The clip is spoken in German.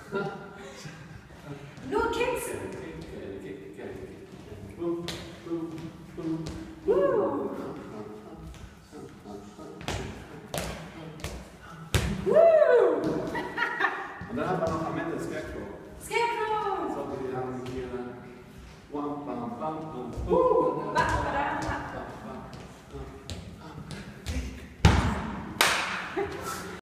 Nur Kicks. Und dann hat man noch am Ende Scarecrow. Scarecrow! So, wir haben hier Bam, bam, bam, bam.